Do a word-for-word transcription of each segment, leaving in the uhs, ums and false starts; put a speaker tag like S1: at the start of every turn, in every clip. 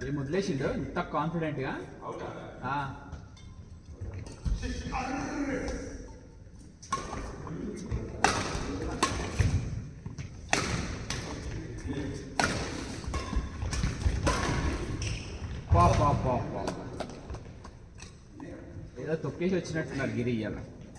S1: వదిలేసిండు ఇంత కాన్ఫిడెంట్గా. పా పా పా పా ఏదో తొక్కేసి వచ్చినట్టున్నారు గిరి ఇయ్యాల.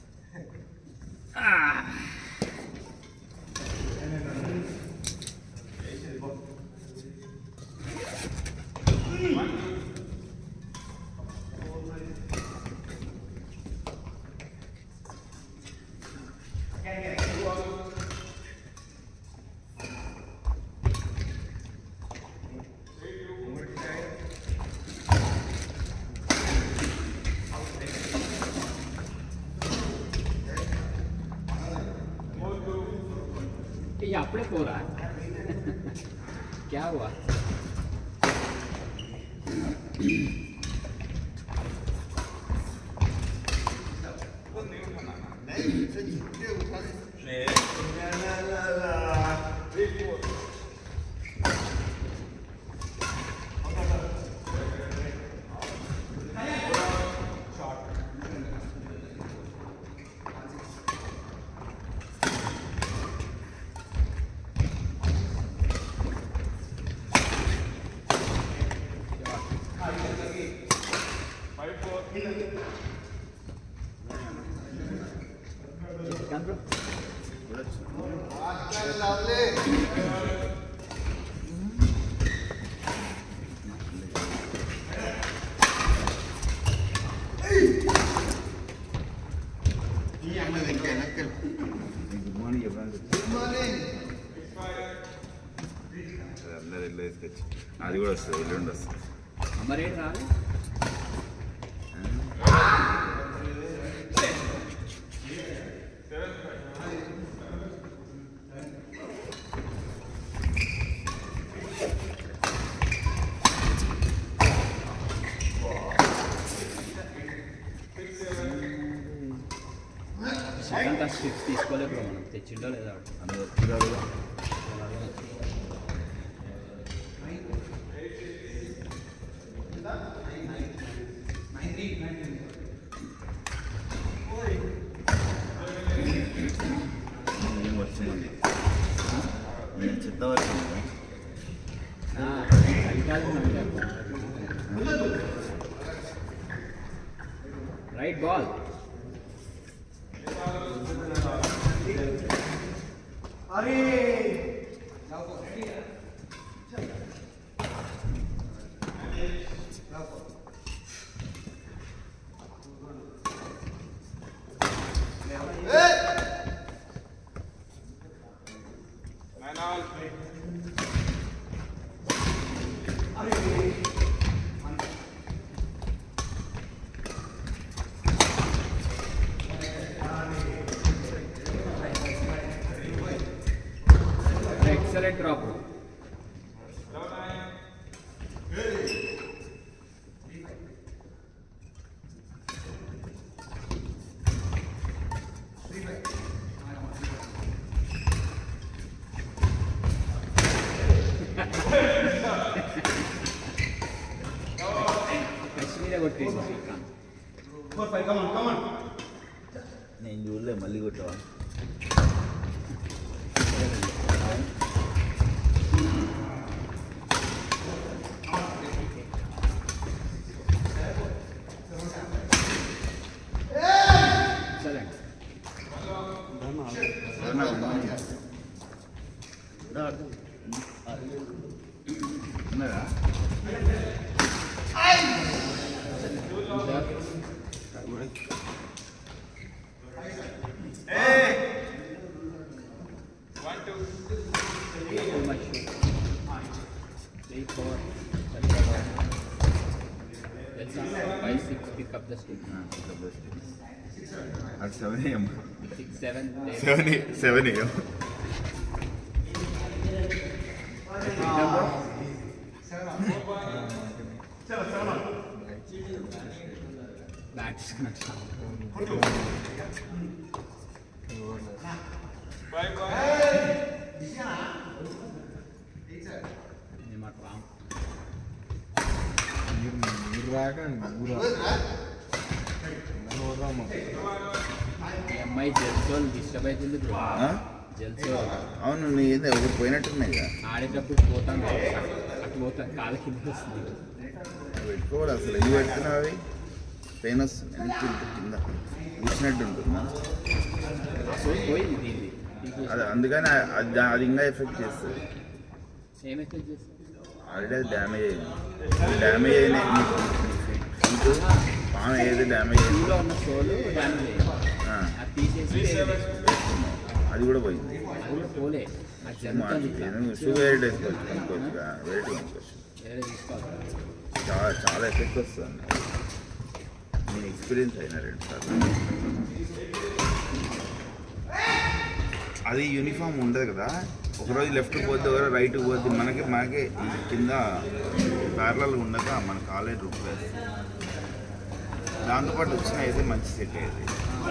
S1: ये अपने को रहा है क्या हुआ?
S2: అది కూడా వస్తుంది ఎల్లుండి వస్తుంది.
S1: మరి ఏంటి రాలే సెకండ్ సిక్స్ తీసుకోలేదు మనం తెచ్చిండో లేదా
S2: ఏం వచ్చింది నేను చిత్తవరకు
S1: రైట్ బాల్
S3: अरे
S1: excellent drop.
S2: నేను చూడలే మళ్ళీ కొట్టవా
S1: Five, six, pick up the stick.
S2: Pick up the stick. At seven a m
S1: Six, seven.
S2: Seven a seven a m
S1: Bats.
S3: bye bye.
S1: Not wrong. అమ్మాయి జెల్సోల్ డిస్టర్బ్ అవుతుంది bro. జెల్సో
S2: అవును నీ ఏదో ఒకటి పోయినట్టున్నాయి కదా
S1: ఆడేటప్పుడు పోతాను అటు పోతాను కాళ్ళ కింద వస్తుంది.
S2: పెట్టుకోవాలి అసలు ఇవి పెడుతున్నావు అవి పెయిన్ వస్తుంది వెనక్కి కింద కూర్చున్నట్టు ఉంటుందా
S1: సో పోయింది దీన్ని
S2: అది అందుకని అది అది ఇంకా ఎఫెక్ట్ చేస్తుంది.
S1: ఏం ఎఫెక్ట్ చేస్తుంది?
S2: ఆల్రెడీ అది డ్యామేజ్ అయింది డ్యామేజ్ అయిన ఫీట్ పాము ఏది డ్యామేజ్ అయింది
S1: షూలో ఉన్న సోలు డ్యామేజ్ అయ్యింది. అది తీసేసి వేరే తీసుకున్నాం.
S2: అది కూడా పోయింది.
S1: అది కూడా పోలే అది జరుగుతుంది ఇట్లా.
S2: షూ వేరే వేసుకోవచ్చు కొనుక్కోవచ్చు వెరైటీ కొనుక్కోవచ్చు.
S1: వేరే తీసుకోవాలి.
S2: చాలా చాలా ఎఫెక్ట్ వస్తుంది. నేను ఎక్స్పీరియన్స్ అయినా రెండు సార్లు. అది యూనిఫామ్ ఉండదు కదా ఒకరోజు లెఫ్ట్ పోతే ఒకరోజు రైట్ పోతే మనకి మనకి ఈ కింద ప్యారలల్ ఉండక మన కాలేజ్ రూప్ వేస్తుంది. దాంతోపాటు వచ్చిన అయితే మంచి సెట్ అయ్యేది.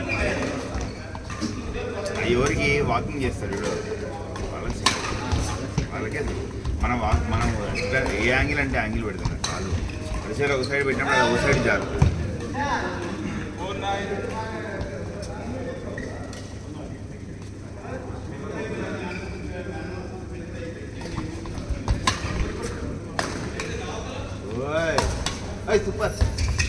S2: ఎవరికి వాకింగ్ చేస్తారు వాళ్ళకి సెట్ వాళ్ళకే మనం వాక్ మనం ఏ యాంగిల్ అంటే యాంగిల్ పెడతాం కాదు ఒక సైడ్ ఒక సైడ్ పెట్టినప్పుడు అది ఒక సైడ్ జారుతుంది. సూపర్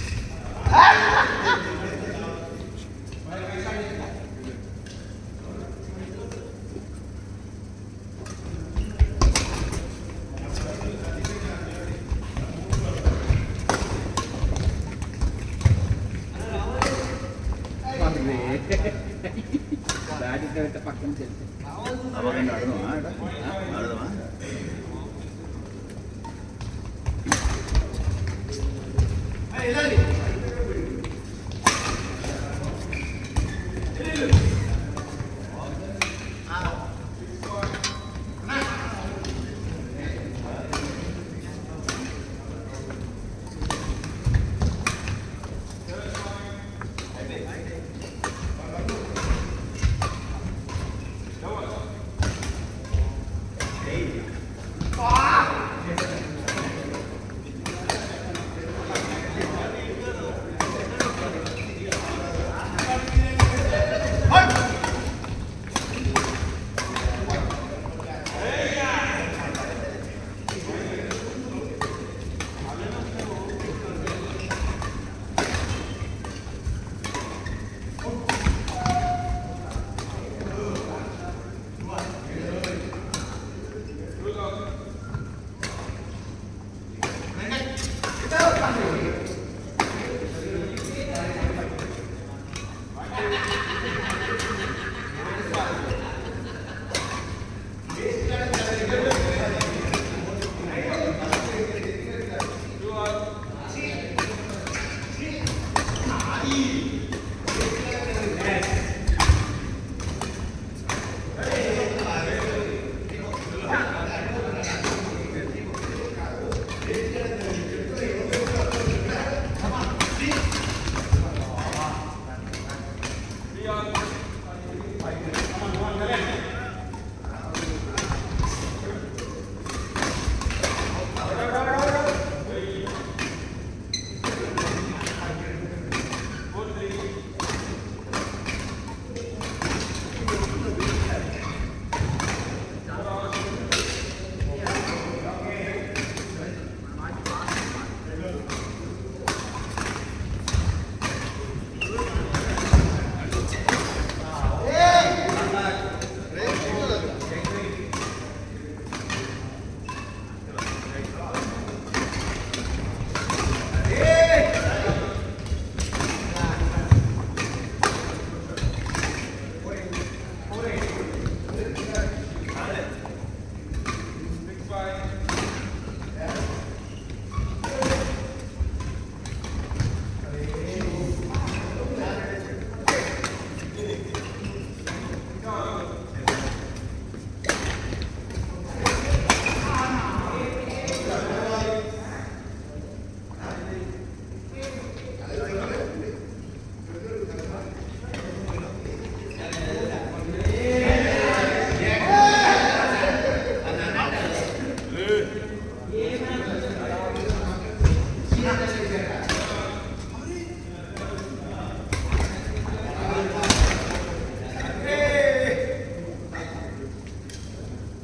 S1: బ్యాట్ ఇక్కడ పక్కన తెలిసి
S2: అవగానే ఆడదామా ఆడదామా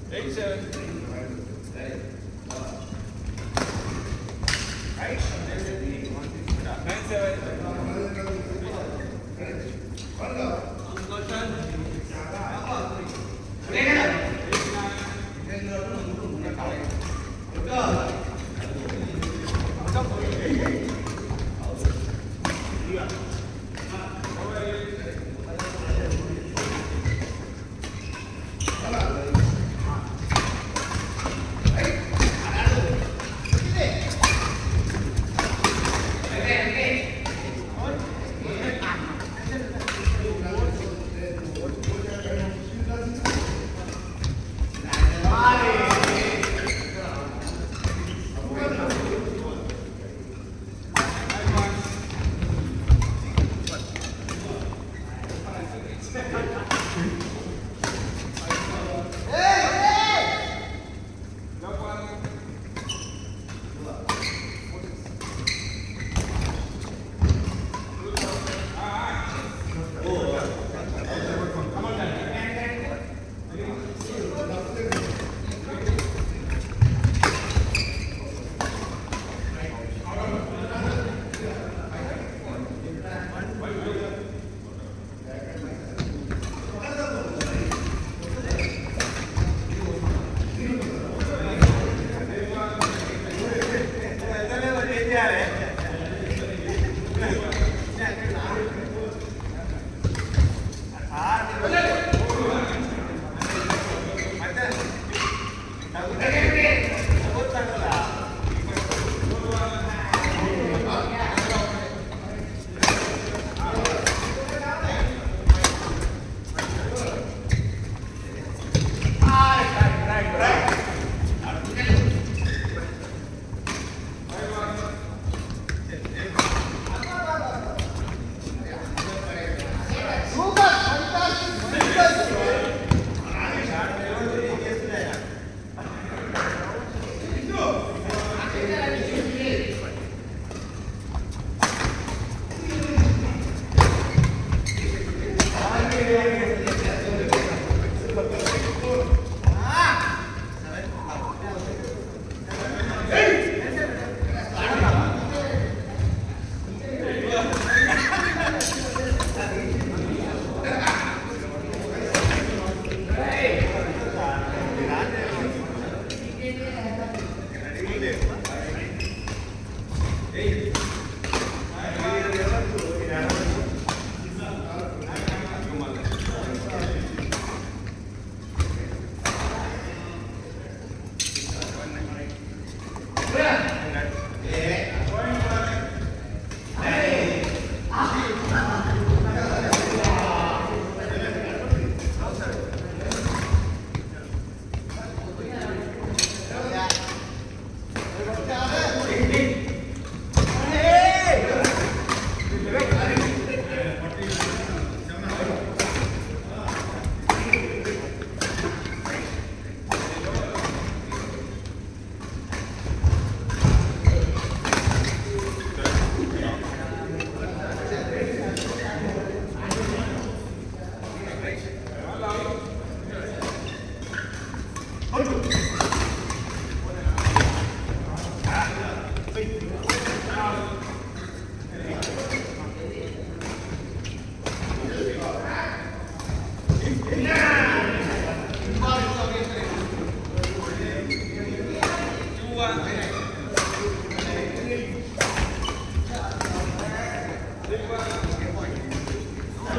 S3: Eight seven. Right. Nine seven.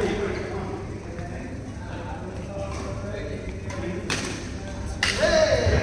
S3: Hey!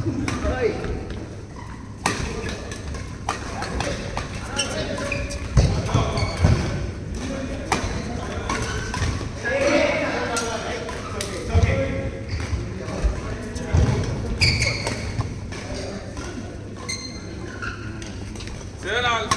S3: Seven all.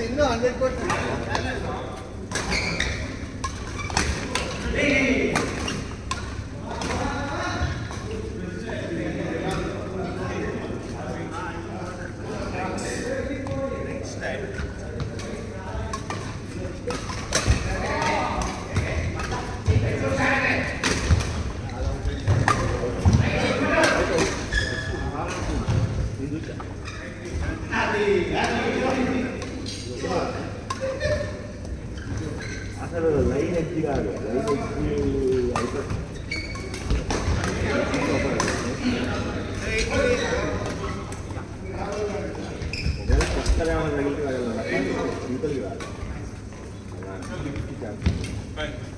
S1: Win hundred percent అసలు లైన్ ఎక్కి కాదు లైన్ ఎక్కి అయిపోతుంది ఒకవేళ పుస్తకాలు ఏమైనా తగిలితే ఇంతలు కాదు